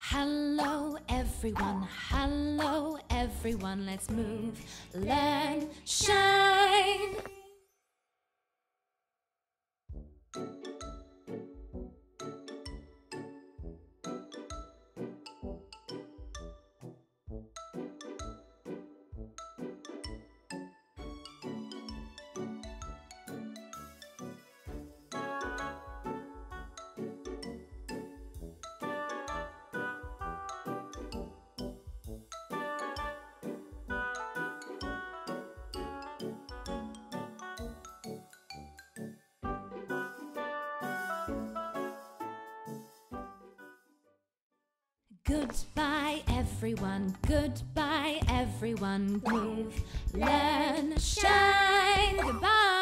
hello everyone, let's move, learn, shine. Goodbye everyone, move, learn, shine, goodbye.